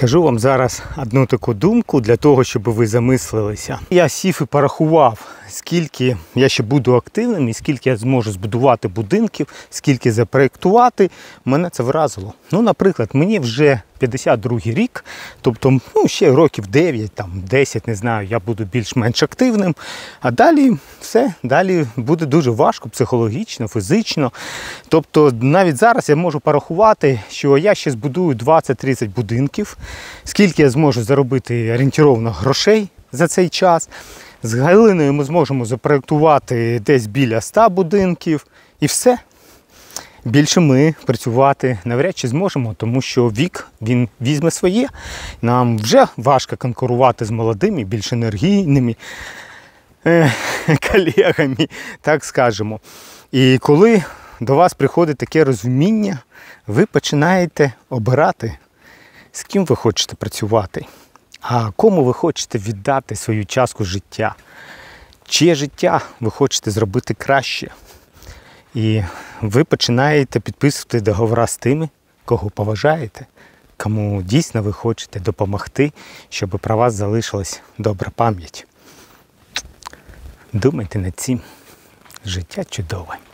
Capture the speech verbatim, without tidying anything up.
Скажу вам зараз одну таку думку для того, щоб ви замислилися. Я сів і порахував, скільки я ще буду активним і скільки я зможу збудувати будинків, скільки запроєктувати. Мене це вразило. Ну, наприклад, мені вже п'ятдесят другий рік, тобто ну, ще років дев'ять, там, десять, не знаю, я буду більш-менш активним. А далі все, далі буде дуже важко психологічно, фізично. Тобто навіть зараз я можу порахувати, що я ще збудую двадцять-тридцять будинків, скільки я зможу заробити орієнтировно грошей за цей час. З Галиною ми зможемо запроєктувати десь біля ста будинків і все. Більше ми працювати навряд чи зможемо, тому що вік, він візьме своє. Нам вже важко конкурувати з молодими, більш енергійними е, колегами, так скажемо. І коли до вас приходить таке розуміння, ви починаєте обирати, з ким ви хочете працювати, а кому ви хочете віддати свою частку життя. Чиє життя ви хочете зробити краще. І ви починаєте підписувати договори з тими, кого поважаєте, кому дійсно ви хочете допомогти, щоб про вас залишилась добра пам'ять. Думайте над цим. Життя чудове.